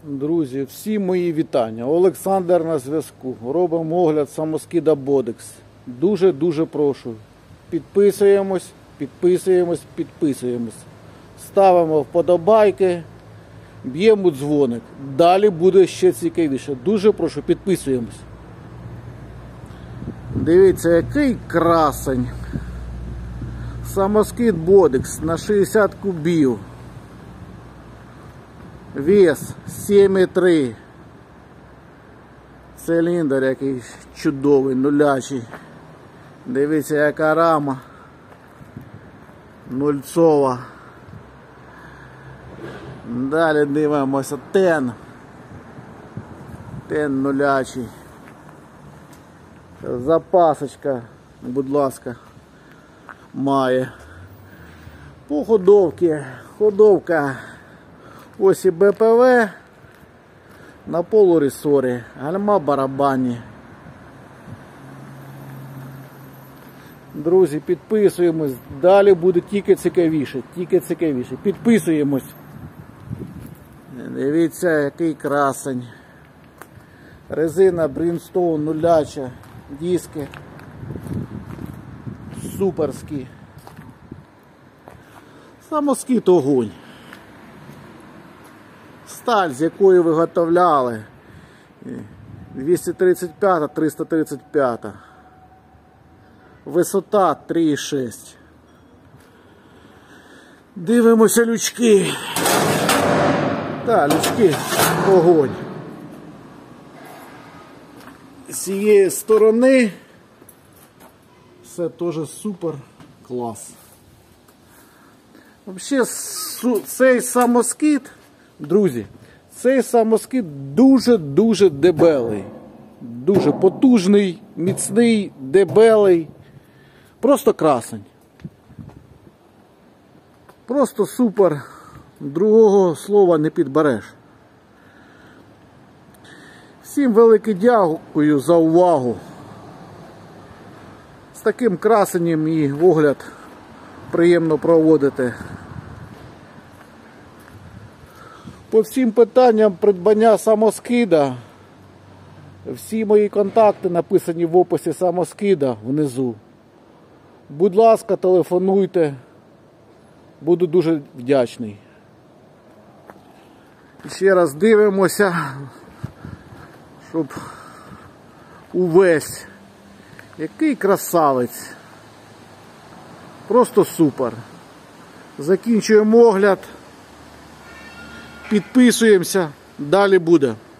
Друзі, всі мої вітання. Олександр на зв'язку. Робимо огляд самоскида Bodex. Дуже прошу. Підписуємось. Ставимо вподобайки. Б'ємо дзвоник. Далі буде ще цікавіше. Дуже прошу, підписуємось. Дивіться, який красень. Самоскид Bodex на 60 кубів. Вес 7,3. Циліндр який чудовий, нулячий. Дивіться, яка рама. Нульцова. Далі дивимося тен. Тен нулячий. Запасочка, будь ласка, має. По ходовці. Ходовка. Ось і БПВ на полуресорі, гальма барабанні. Друзі, підписуємось, далі буде тільки цікавіше. Підписуємось. Дивіться, який красень. Резина Bridgestone нуляча, диски суперські. Самоскид огонь. Сталь, з якої виготовляли 235, 335. Висота 3,6. Дивимося лючки. Так, лючки огонь. З цієї сторони все теж супер клас. Взагалі цей самоскид, друзі, цей самоскид дуже дебелий. Дуже потужний, міцний, дебелий. Просто красень. Просто супер. Другого слова не підбереш. Всім велике дякую за увагу. З таким красенням і огляд приємно проводити. По всім питанням придбання самоскида, всі мої контакти написані в описі самоскида внизу. Будь ласка, телефонуйте, буду дуже вдячний. Ще раз дивимося, щоб увесь. Який красавець. Просто супер. Закінчуємо огляд. Підписуємося, далі буде.